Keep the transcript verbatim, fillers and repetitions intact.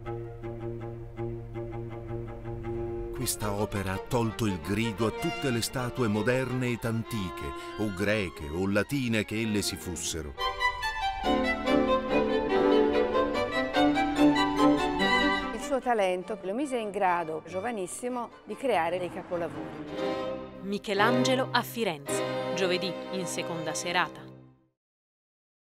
Questa opera ha tolto il grido a tutte le statue moderne ed antiche, o greche o latine che elle si fossero. Il suo talento lo mise in grado, giovanissimo, di creare dei capolavori. Michelangelo a Firenze, giovedì in seconda serata.